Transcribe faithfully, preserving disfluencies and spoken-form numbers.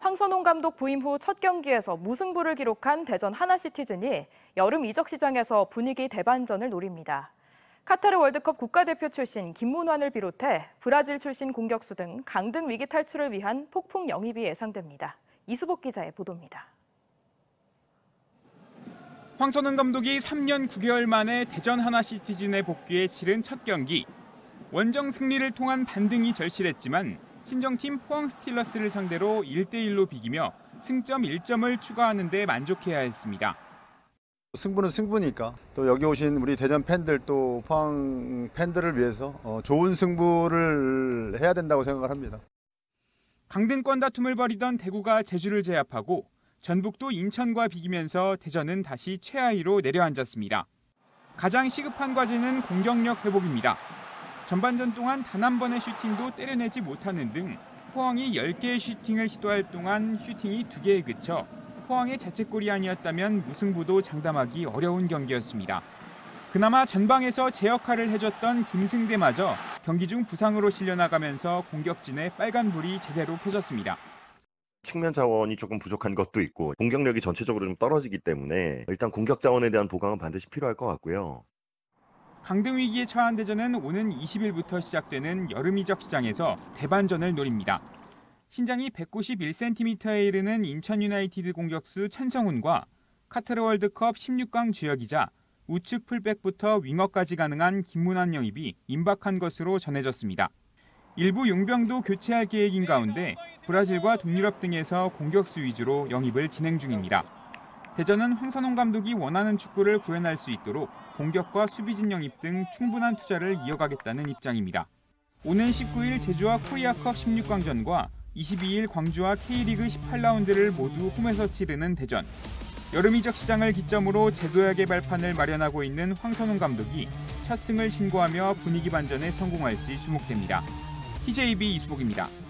황선홍 감독 부임 후 첫 경기에서 무승부를 기록한 대전 하나시티즌이 여름 이적 시장에서 분위기 대반전을 노립니다. 카타르 월드컵 국가대표 출신 김문환을 비롯해 브라질 출신 공격수 등 강등 위기 탈출을 위한 폭풍 영입이 예상됩니다. 이수복 기자의 보도입니다. 황선홍 감독이 삼 년 구 개월 만에 대전 하나시티즌에 복귀해 치른 첫 경기. 원정 승리를 통한 반등이 절실했지만 친정팀 포항 스틸러스를 상대로 일 대 일로 비기며 승점 일 점을 추가하는 데 만족해야 했습니다. 승부는 승부니까 또 여기 오신 우리 대전 팬들 또 포항 팬들을 위해서 좋은 승부를 해야 된다고 생각을 합니다. 강등권 다툼을 벌이던 대구가 제주를 제압하고 전북도 인천과 비기면서 대전은 다시 최하위로 내려앉았습니다. 가장 시급한 과제는 공격력 회복입니다. 전반전 동안 단 한 번의 슈팅도 때려내지 못하는 등 포항이 열 개의 슈팅을 시도할 동안 슈팅이 두 개에 그쳐 포항의 자책골이 아니었다면 무승부도 장담하기 어려운 경기였습니다. 그나마 전방에서 제 역할을 해줬던 김승대마저 경기 중 부상으로 실려나가면서 공격진에 빨간불이 제대로 켜졌습니다. 측면 자원이 조금 부족한 것도 있고 공격력이 전체적으로 좀 떨어지기 때문에 일단 공격 자원에 대한 보강은 반드시 필요할 것 같고요. 강등 위기에 처한 대전은 오는 이십 일부터 시작되는 여름 이적 시장에서 대반전을 노립니다. 신장이 백구십일 센티미터에 이르는 인천 유나이티드 공격수 천성훈과 카타르 월드컵 십육 강 주역이자 우측 풀백부터 윙어까지 가능한 김문환 영입이 임박한 것으로 전해졌습니다. 일부 용병도 교체할 계획인 가운데 브라질과 동유럽 등에서 공격수 위주로 영입을 진행 중입니다. 대전은 황선홍 감독이 원하는 축구를 구현할 수 있도록 공격과 수비진 영입 등 충분한 투자를 이어가겠다는 입장입니다. 오는 십구 일 제주와 코리아컵 십육 강전과 이십이 일 광주와 K리그 십팔 라운드를 모두 홈에서 치르는 대전. 여름 이적 시장을 기점으로 제도약의 발판을 마련하고 있는 황선홍 감독이 첫 승을 신고하며 분위기 반전에 성공할지 주목됩니다. 티제이비 이수복입니다.